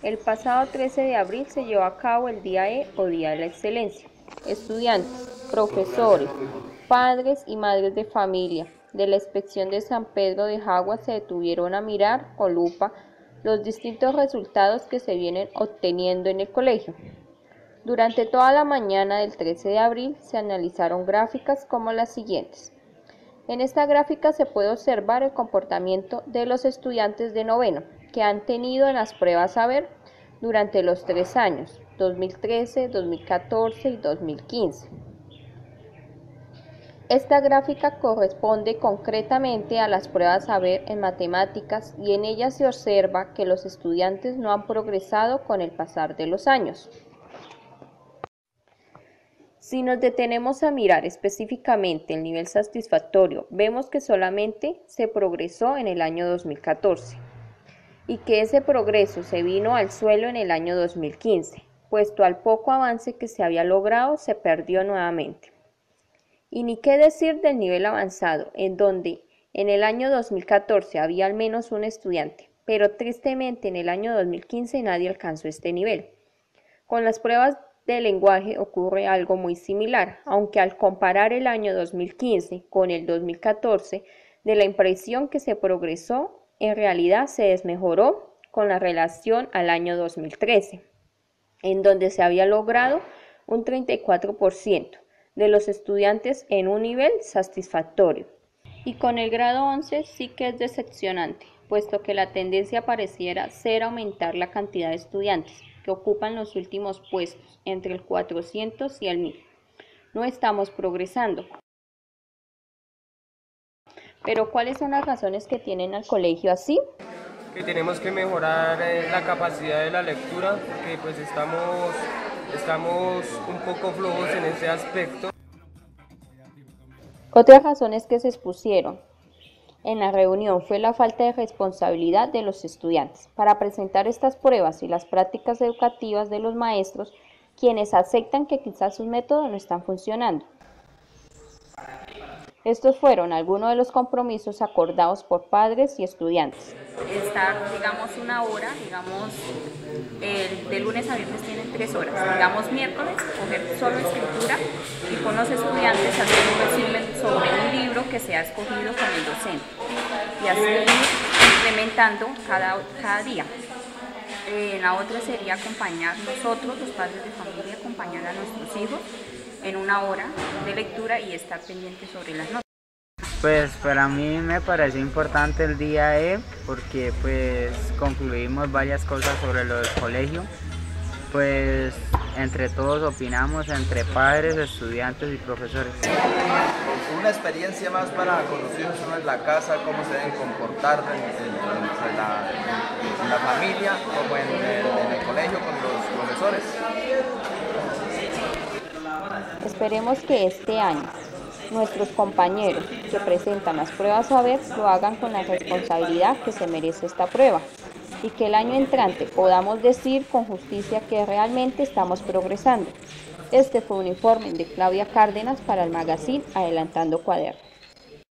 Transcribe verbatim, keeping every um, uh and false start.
El pasado trece de abril se llevó a cabo el Día E o Día de la Excelencia. Estudiantes, profesores, padres y madres de familia de la Inspección de San Pedro de Jagua se detuvieron a mirar con lupa los distintos resultados que se vienen obteniendo en el colegio. Durante toda la mañana del trece de abril se analizaron gráficas como las siguientes. En esta gráfica se puede observar el comportamiento de los estudiantes de noveno que han tenido en las pruebas saber durante los tres años, dos mil trece, dos mil catorce y dos mil quince. Esta gráfica corresponde concretamente a las pruebas saber en matemáticas y en ella se observa que los estudiantes no han progresado con el pasar de los años. Si nos detenemos a mirar específicamente el nivel satisfactorio, vemos que solamente se progresó en el año dos mil catorce y que ese progreso se vino al suelo en el año dos mil quince, puesto al poco avance que se había logrado se perdió nuevamente. Y ni qué decir del nivel avanzado, en donde en el año dos mil catorce había al menos un estudiante, pero tristemente en el año dos mil quince nadie alcanzó este nivel. Con las pruebas de lenguaje ocurre algo muy similar, aunque al comparar el año dos mil quince con el dos mil catorce, de la impresión que se progresó, en realidad se desmejoró con la relación al año dos mil trece, en donde se había logrado un treinta y cuatro por ciento de los estudiantes en un nivel satisfactorio. Y con el grado once sí que es decepcionante, puesto que la tendencia pareciera ser aumentar la cantidad de estudiantes que ocupan los últimos puestos, entre el cuatrocientos y el mil. No estamos progresando. Pero ¿cuáles son las razones que tienen al colegio así? Que tenemos que mejorar eh, la capacidad de la lectura, porque pues estamos, estamos un poco flojos en ese aspecto. Otras razones que se expusieron en la reunión fue la falta de responsabilidad de los estudiantes para presentar estas pruebas y las prácticas educativas de los maestros, quienes aceptan que quizás sus métodos no están funcionando. Estos fueron algunos de los compromisos acordados por padres y estudiantes. Estar, digamos, una hora, digamos, el, de lunes a viernes tienen tres horas, digamos miércoles, coger solo escritura y con los estudiantes hacer un resumen sobre un libro que se ha escogido con el docente y así ir implementando cada, cada día. Eh, la otra sería acompañar nosotros, los padres de familia, acompañar a nuestros hijos en una hora de lectura y estar pendientes sobre las notas. Pues para mí me pareció importante el día E porque pues concluimos varias cosas sobre lo del colegio, pues entre todos opinamos, entre padres, estudiantes y profesores. Una experiencia más para conocer uno en la casa, cómo se deben comportar en, en, en, la, en la familia, como en el, en el colegio con los profesores. Esperemos que este año nuestros compañeros que presentan las pruebas saber lo hagan con la responsabilidad que se merece esta prueba y que el año entrante podamos decir con justicia que realmente estamos progresando. Este fue un informe de Claudia Cárdenas para el magazine Adelantando Cuadernos.